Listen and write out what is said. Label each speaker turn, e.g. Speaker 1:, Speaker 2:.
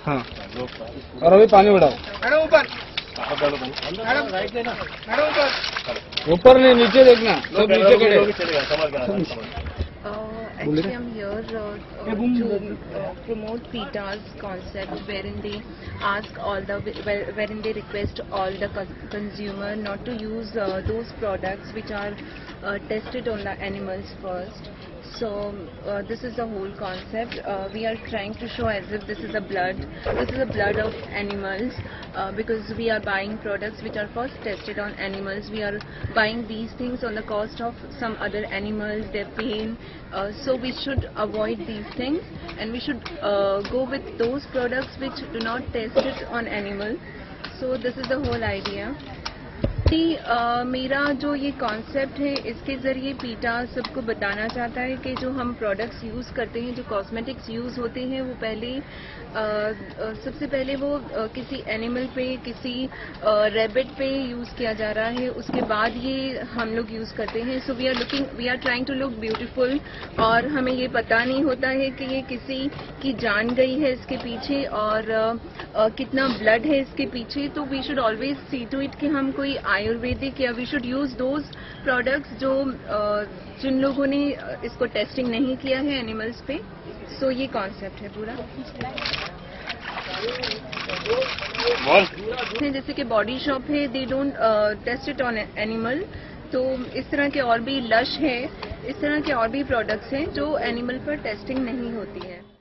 Speaker 1: हाँ, और अभी पानी बढ़ाओ।
Speaker 2: मैडम ऊपर,
Speaker 1: ऊपर नहीं, नीचे देखना, सब नीचे खड़े।
Speaker 3: Actually, I'm here to promote PETA's concept, wherein they ask wherein they request all the consumer not to use those products which are tested on the animals first. So this is the whole concept. We are trying to show as if this is a blood of animals, because we are buying products which are first tested on animals. We are buying these things on the cost of some other animals, their pain. So we should avoid these things, and we should go with those products which do not test it on animals. So this is the whole idea. मेरा जो ये concept है, इसके ज़रिए पीटा सबको बताना चाहता है कि जो हम प्रोडक्ट्स यूज़ करते हैं, जो कॉस्मेटिक्स यूज़ होते हैं, वो सबसे पहले वो किसी एनिमल पे, किसी रैबिट पे यूज़ किया जा रहा है, उसके बाद ये हम लोग यूज़ करते हैं. So we are trying to look beautiful, और हमें ये पता नहीं होता है कि ये किसी की जान गई है इसके पीछे, और कितना ब्लड है इसके पीछे. तो we should always see to it कि हम कोई आयुर्वेदिक, या we should use those products जिन लोगों ने इसको टेस्टिंग नहीं किया है एनिमल्स पे. सो ये कॉन्सेप्ट है पूरा. जैसे कि बॉडी शॉप है, they don't test it on animal. तो इस तरह के और भी लश है, इस तरह के और भी प्रोडक्ट्स हैं जो एनिमल पर टेस्टिंग नहीं होती है.